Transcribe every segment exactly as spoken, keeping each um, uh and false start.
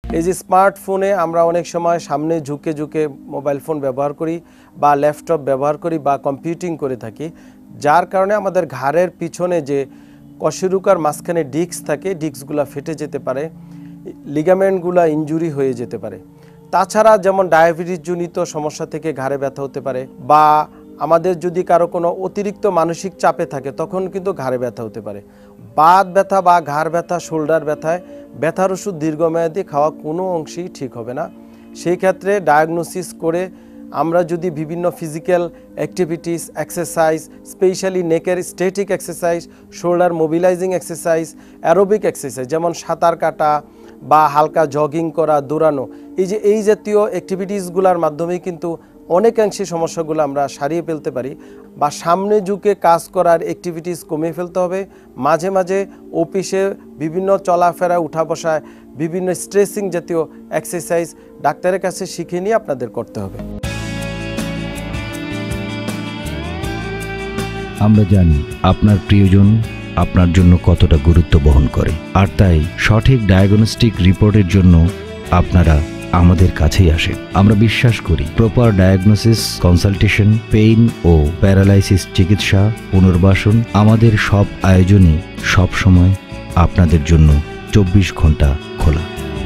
এই যে স্মার্টফোনে আমরা অনেক সময় সামনে ঝুঁকে ঝুঁকে মোবাইল ফোন ব্যবহার করি বা ল্যাপটপ ব্যবহার করি বা কম্পিউটিং করে থাকি, যার কারণে আমাদের ঘাড়ের পিছনে যে কশেরুকার মাঝখানে ডিস্ক থাকে, ডিস্কগুলো ফেটে যেতে পারে, লিগামেন্টগুলো ইনজুরি হয়ে যেতে পারে। তাছাড়া যেমন ডায়াবেটিস জনিত সমস্যা থেকে ঘাড়ে ব্যথা হতে পারে, বা আমাদের যদি কারো কোনো অতিরিক্ত মানসিক চাপে থাকে তখন কিন্তু ঘাড়ে ব্যথা হতে পারে। বাত ব্যথা বা ঘাড় ব্যথা, শোল্ডার ব্যথায় ব্যথার ওষুধ দীর্ঘমেয়াদী খাওয়া কোনো অংশেই ঠিক হবে না। সেই ক্ষেত্রে ডায়াগনোসিস করে আমরা যদি বিভিন্ন ফিজিক্যাল অ্যাক্টিভিটিস, এক্সারসাইজ, স্পেশালি নেকের static exercise, shoulder mobilising exercise, aerobic exercise যেমন সাঁতার কাটা বা হালকা জগিং করা, দৌড়ানো, এই যে এই জাতীয় অ্যাক্টিভিটিসগুলোর মাধ্যমে কিন্তু অনেকাংশে সমস্যাগুলো আমরা সারিয়ে ফেলতে পারি। বা সামনে ঝুঁকে কাজ করার অ্যাক্টিভিটিস কমিয়ে ফেলতে হবে। মাঝে মাঝে অফিসে বিভিন্ন চলাফেরা, উঠা বসায় বিভিন্ন স্ট্রেসিং জাতীয় এক্সারসাইজ ডাক্তারের কাছে শিখে নিয়ে আপনাদের করতে হবে। আমরা জানি আপনার প্রিয়জন আপনার জন্য কতটা গুরুত্ব বহন করে, আর তাই সঠিক ডায়াগনস্টিক রিপোর্টের জন্য আপনারা আমাদের কাছেই আসেন। আমরা বিশ্বাস করি প্রপার ডায়াগনোসিস, কনসালটেশন, পেইন ও প্যারালাইসিস চিকিৎসা, পুনর্বাসন, আমাদের সব আয়োজনই সব সময় আপনাদের জন্য চব্বিশ ঘন্টা খোলা।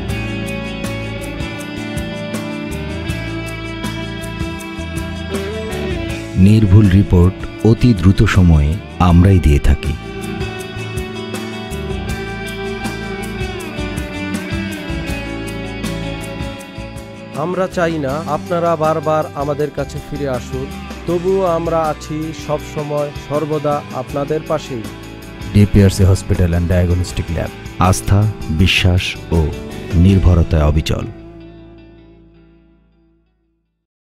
নির্ভুল রিপোর্ট অতি দ্রুত সময়ে আমরাই দিয়ে থাকি। আমরা চাই না আপনারা বারবার আমাদের কাছে ফিরে আসুন, তবুও আমরা আছি সব সময় সর্বদা আপনাদের পাশেই। DPRC hospital and diagnostic lab, আস্থা, বিশ্বাস ও নির্ভরতায় অবিচল।